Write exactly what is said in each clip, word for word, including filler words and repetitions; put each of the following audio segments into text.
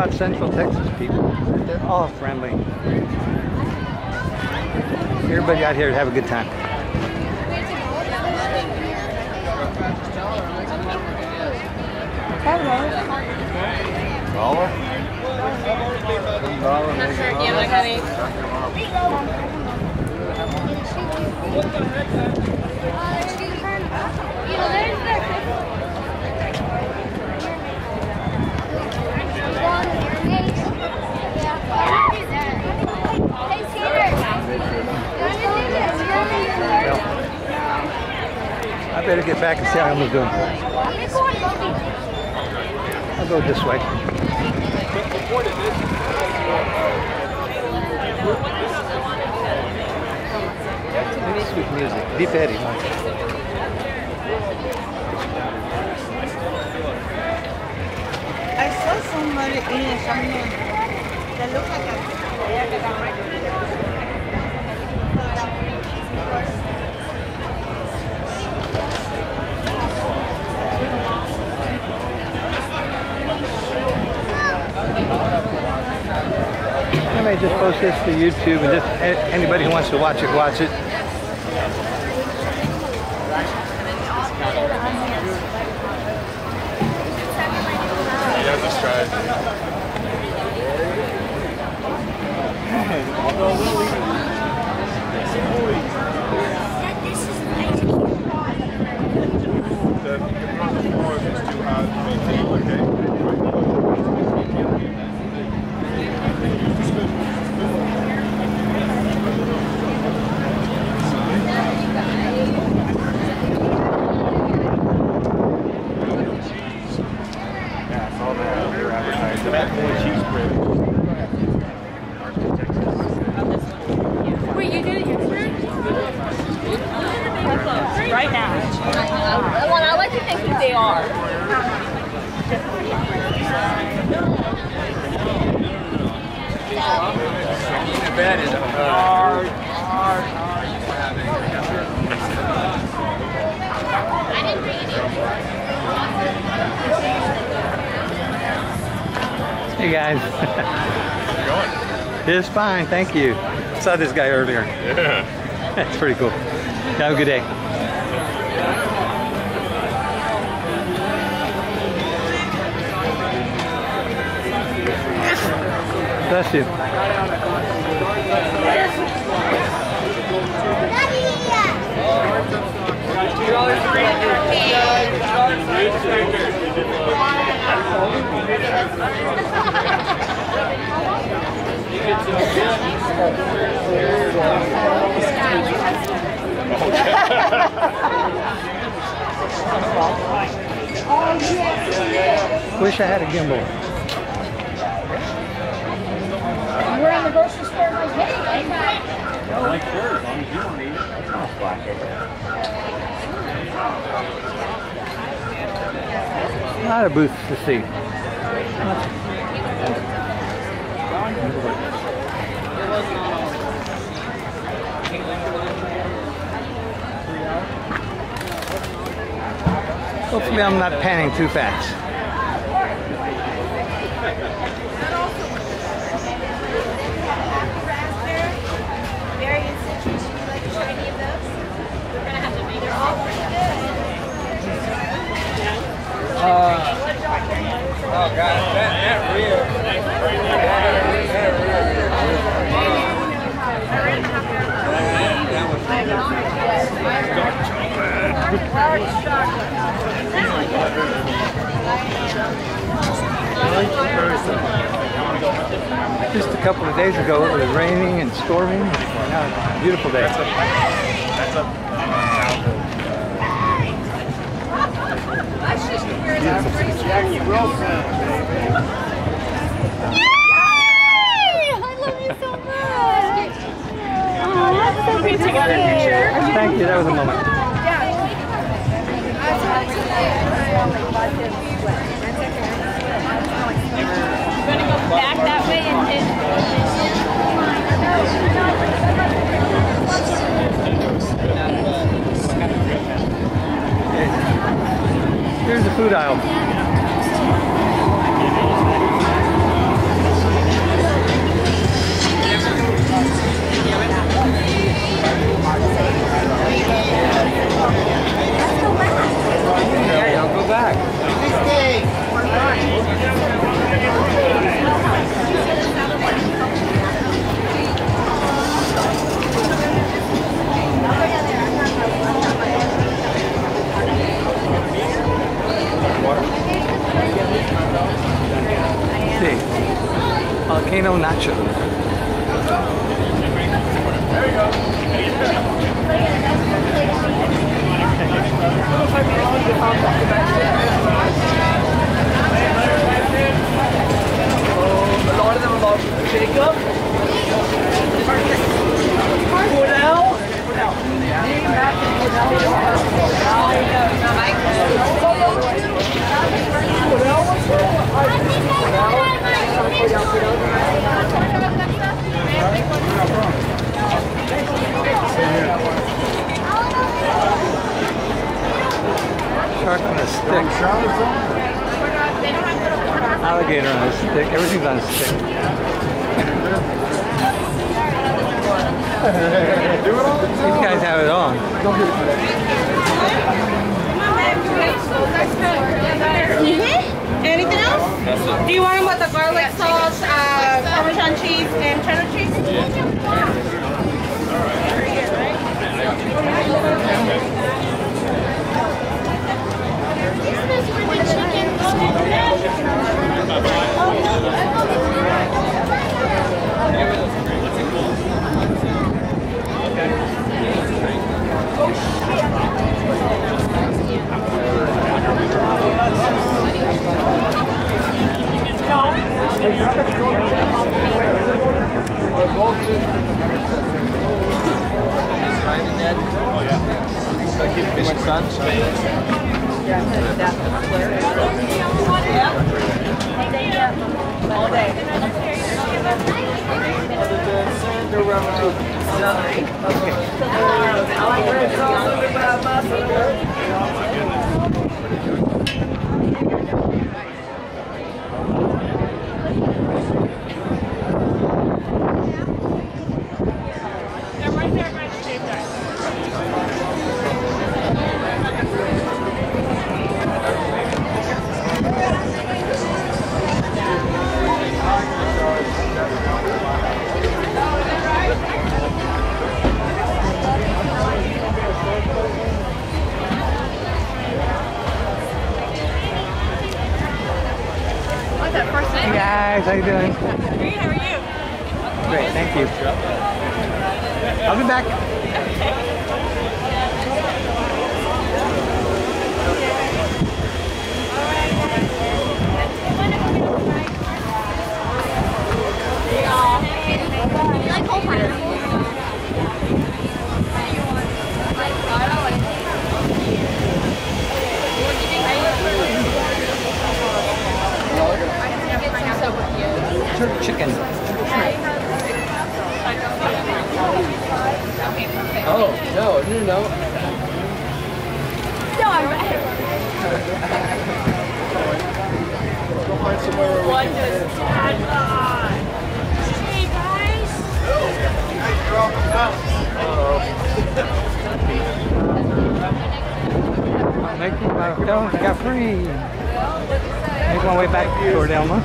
about Central Texas people. They're all friendly. Everybody out here to have a good time. Hello. Dollar? I'm not sure if you have like any. I better get back and see how I'm doing. I'll go this way. Maybe sweet music. Deep Eddie. I saw somebody in something that looked like a I may just post this to YouTube and just anybody who wants to watch it, watch it. Yeah, just try it. Wait, you did it yesterday? Right now. Well, I like to think that they are. Bad is hard, hard, hard. I didn't read it. Hey guys. How's it going? It's fine, thank you. Saw this guy earlier. Yeah. That's pretty cool. Have a good day. Bless you. Wish I had a gimbal. We're in the grocery store like, hey, hey, Like sure, as long as you don't eat it. A lot of booths to see. Hopefully I'm not panning too fast. Uh, oh god, that, that real. Just a couple of days ago it was raining and storming. Now it's a beautiful day. That's a Jackie Wilson, baby. Yay! I love you so much. Oh, that's so good to together picture. Thank you, that was a moment. We're gonna go back that way and hit. Here's the food aisle. Gotcha. A lot of them about Jacob. Cornell. Shark on a stick. Alligator on a stick. Everything's on a stick. These guys have it on. Mm-hmm. Anything else? Do you want them with the garlic sauce, uh, Parmesan cheese, and cheddar cheese? Hey guys, how you doing? Great, how are you? Great, thank you. I'll be back. Turk chicken. Oh, no, no, no. No, I'm right. Go find somewhere where we What can- does Dad want? Hey, guys. Making my film got free. Make my way back toward Elma.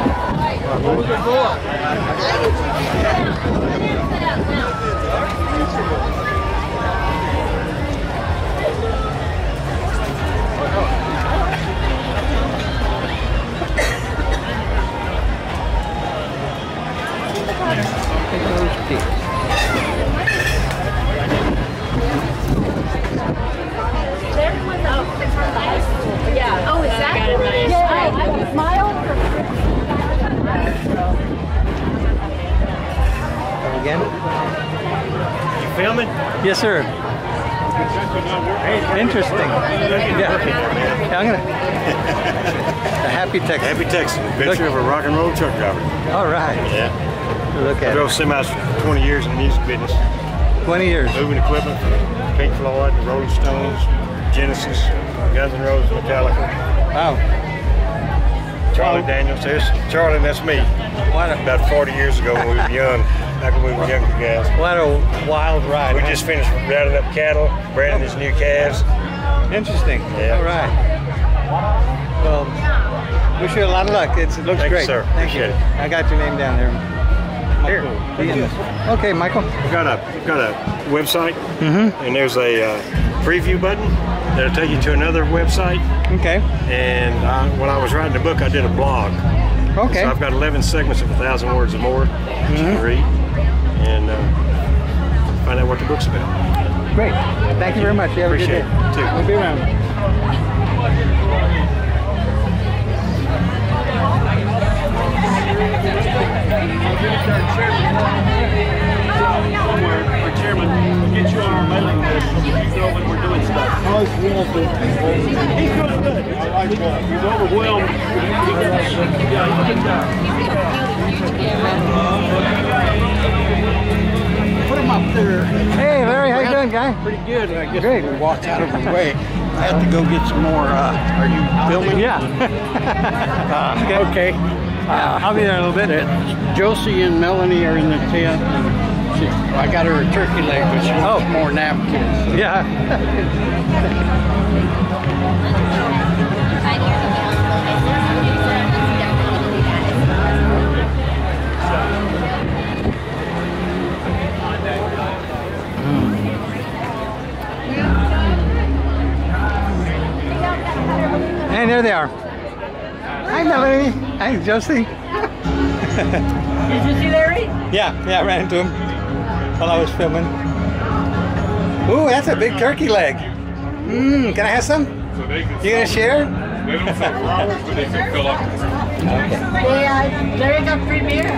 Take those peaks. Yeah. Oh, is that? Yeah. Smile. Again? You filming? Yes, sir. Interesting. Yeah. Yeah, I'm gonna. A happy Texas. Happy Texas, adventure of a rock and roll truck driver. All right. Yeah. Look I at drove it. semis for twenty years in the music business. twenty years. Moving equipment for Pink Floyd, the Rolling Stones, Genesis, Guns N' Roses, Metallica. Wow. Charlie Daniels, there's Charlie, and that's me. What a, About forty years ago when we were young, back when we were younger guys. what a wild ride. We huh? just finished rounding up cattle, branding his new calves. Interesting. Yeah. All right. Well, wish you a lot of luck. It's, it looks Thank you, great. sir. Thank you. Appreciate it. I got your name down there. Here. Michael. Okay, Michael. We've got a, we've got a website, Mm-hmm. and there's a uh, preview button that'll take you to another website. Okay. And I, when I was writing the book, I did a blog. Okay. So I've got eleven segments of a thousand words or more that you can read, and uh, find out what the book's about. Great. Thank you very much. You have Appreciate a good day. it. Too. We'll be around. Our chairman will get you on our mailing list so that you know when we're doing stuff. How's Walter? He's doing good. I like that. He's overwhelmed. Yeah, he's a good guy. Put him up there. Hey, Larry, how you doing, guy? Pretty good. I guess Great. we'll walk out of the way. I have to go get some more. Uh, are you filming? Yeah. uh, okay. Uh, I'll be there in a little bit. Uh, Josie and Melanie are in the tent. And she, I got her a turkey leg, but she wants Oh. more napkins. Yeah. And there they are. Hi, Melanie. Hi, Josie. Did you see Larry? Yeah, yeah, I ran into him while I was filming. Ooh, that's a big turkey leg. Mmm, can I have some? So they can You gonna share? They don't sell flowers, but they can fill up. Yeah, Larry got free beer.